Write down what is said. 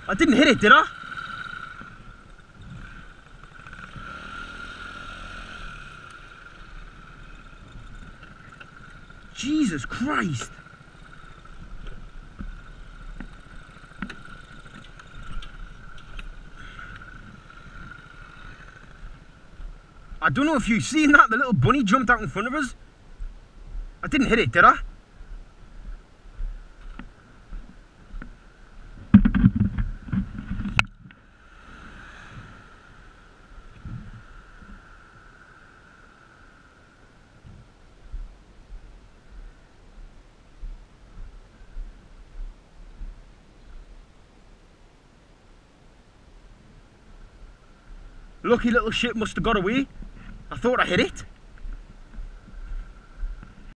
I didn't hit it, did I? Jesus Christ. I don't know if you've seen that, the little bunny jumped out in front of us. I didn't hit it, did I? Lucky little shit must have got away. I thought I hit it.